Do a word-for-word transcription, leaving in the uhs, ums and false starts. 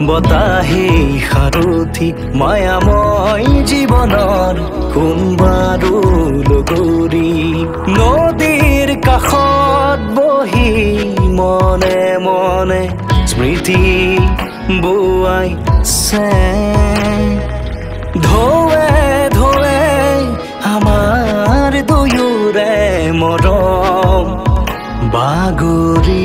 বতাহে সাৰথি মায়াময় জীৱনৰ কোনবাৰো লগৰী নদীৰ কাষত বহি মনে মনে স্মৃতি বোৱাইছে ধোৱে ধোৱে আমাৰ দুয়োৰে মৰম বাগৰি